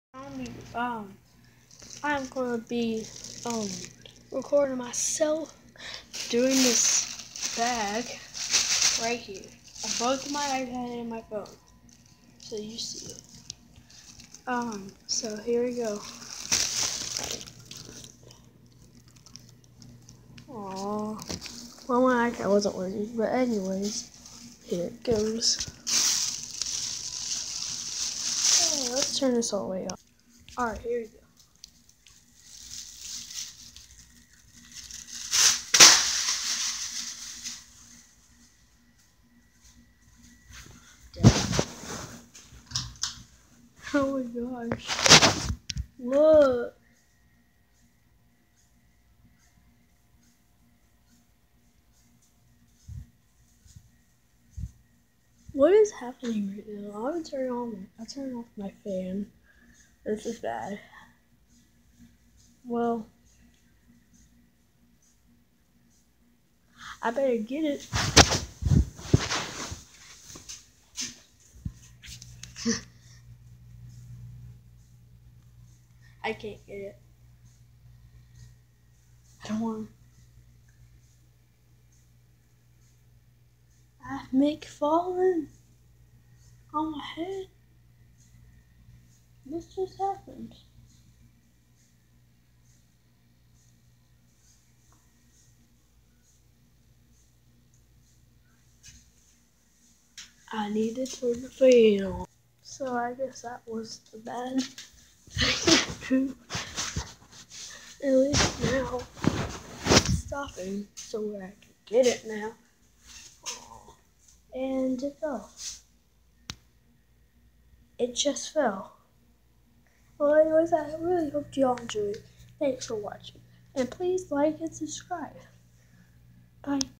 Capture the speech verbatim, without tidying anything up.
Um, um, I'm gonna be um recording myself doing this bag right here on both my iPad and my phone, so you see it. Um, so here we go. Aww. Well, my iPad wasn't working, but anyways, here it goes. Okay, let's turn this all the way up. Alright, here we go. Oh my gosh. Look. What is happening right now? I'm gonna turn on I'll turn off my fan. This is bad. Well, I better get it. I can't get it. I don't want. I make falling on my head. This just happened. I need to turn the fan on. So I guess that was the bad thing to do. At least now it's stopping so I can get it now. Aww. And it fell. It just fell. Well, anyways, I really hope you all enjoyed. Thanks for watching. And please like and subscribe. Bye.